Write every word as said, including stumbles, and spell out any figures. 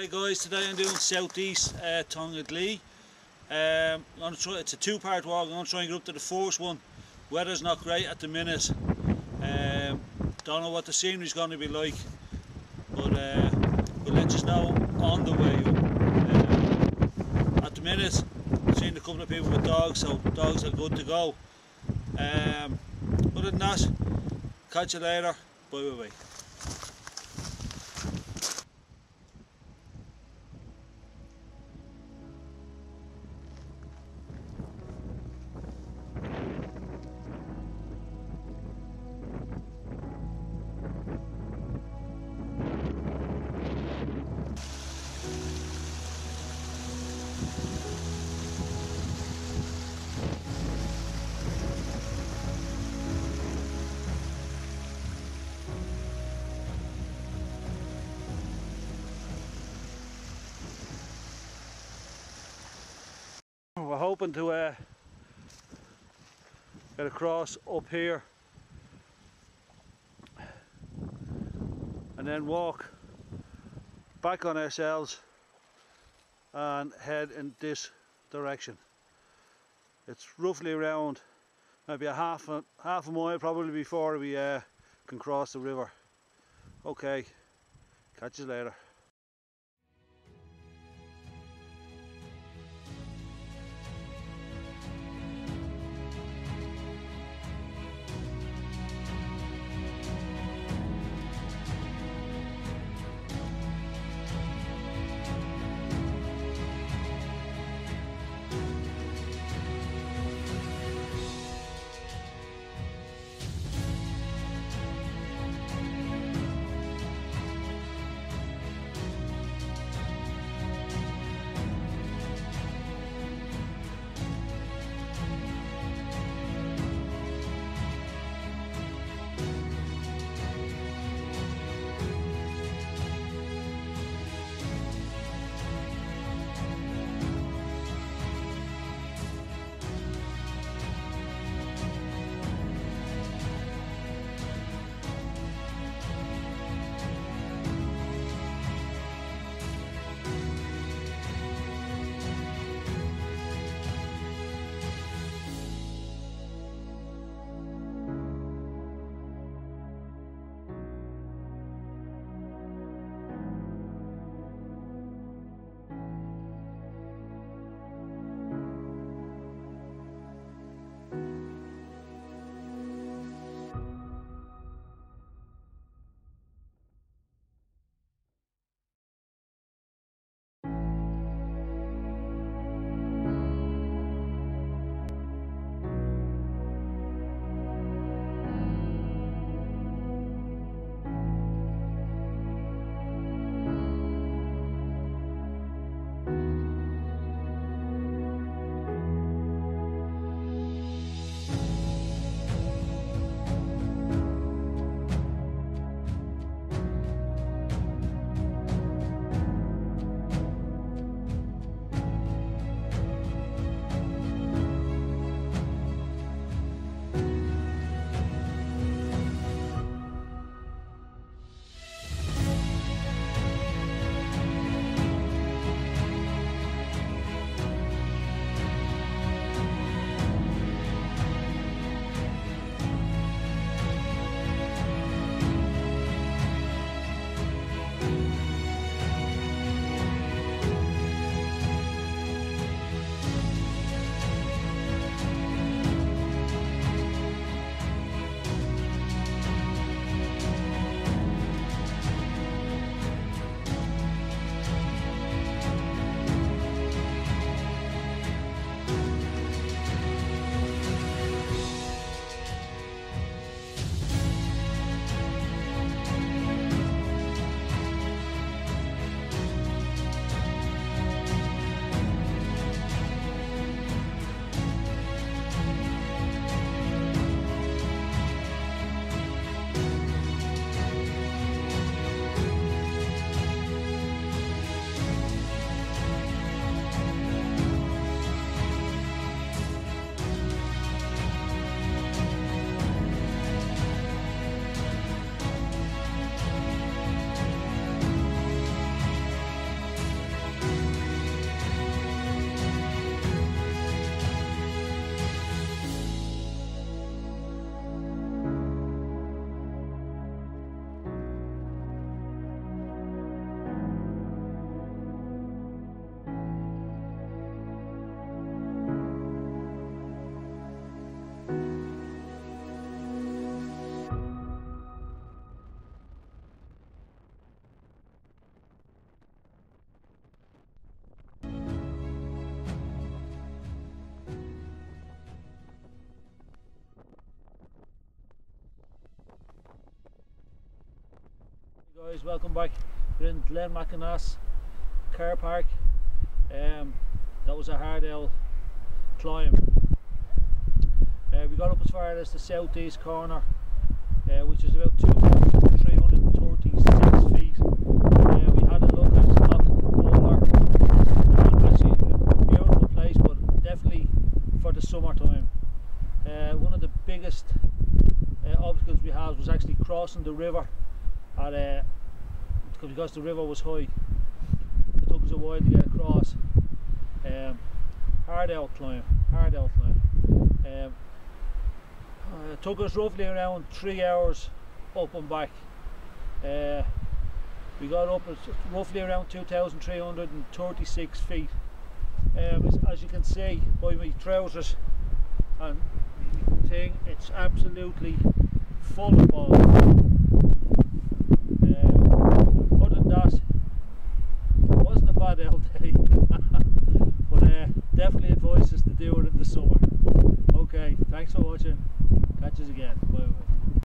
Hey guys, today I'm doing southeast uh, Tonelagee. Um, I'm gonna try, it's a two-part walk. I'm going to try and get up to the first one. Weather's not great at the minute. Um, don't know what the scenery's going to be like, but uh, we'll let you know on the way up. Uh, at the minute, I've seen a couple of people with dogs, so dogs are good to go. Um, other than that, catch you later. Bye bye bye. We're hoping to uh, get across up here and then walk back on ourselves and head in this direction. It's roughly around maybe a half a, half a mile probably before we uh, can cross the river. Okay, catch you later. Guys, welcome back. We're in Glenmacnass car park. Um, that was a hard L climb. Uh, we got up as far as the southeast corner, uh, which is about two thousand three hundred thirty-six feet. Uh, we had a look at Lough Ouler. Uh, actually, a beautiful place, but definitely for the summertime. Uh, one of the biggest uh, obstacles we had was actually crossing the river at uh, because the river was high. It took us a while to get across. Um, hard out climb, hard out climb. Um, uh, it took us roughly around three hours up and back. Uh, we got up at roughly around two thousand three hundred thirty-six feet. Um, as, as you can see by my trousers and thing, it's absolutely full of balls. Um, other than that, it wasn't a bad L day, but uh, definitely advise us to do it in the summer. Okay, thanks for watching. Catch us again. Bye bye.